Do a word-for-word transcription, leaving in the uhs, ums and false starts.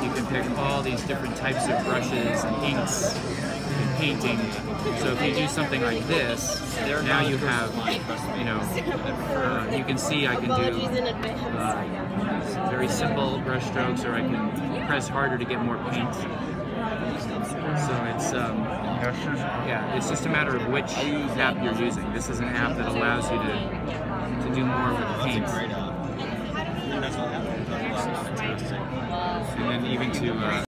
you can pick all these different types of brushes and inks and painting. So if you do something like this, now you have, you know, uh, you can see I can do uh, very simple brush strokes, or I can press harder to get more paint. So it's um, yeah, it's just a matter of which app you're using. This is an app that allows you to to do more with paint, and then even to uh,